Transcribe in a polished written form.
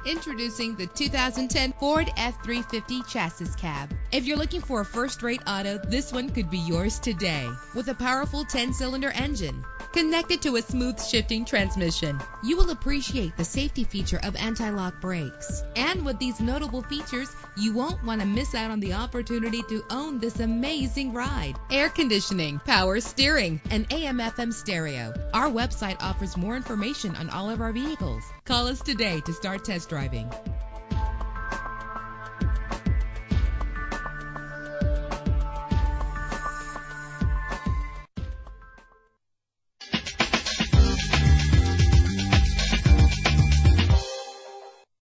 Introducing the 2010 Ford F-350 Chassis Cab. If you're looking for a first-rate auto, this one could be yours today. With a powerful 10-cylinder engine connected to a smooth shifting transmission, you will appreciate the safety feature of anti-lock brakes. And with these notable features, you won't want to miss out on the opportunity to own this amazing ride. Air conditioning, power steering, and AM/FM stereo. Our website offers more information on all of our vehicles. Call us today to start test driving.